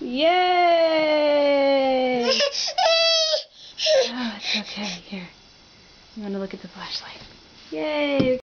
Yay! Oh, it's okay. Here. You want to look at the flashlight? Yay!